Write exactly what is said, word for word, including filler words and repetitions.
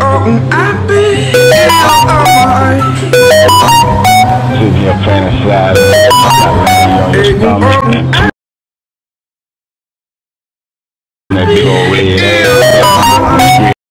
broken, I've been out of my Sitting here playing a slide, got Lanny on your stomach. That big old red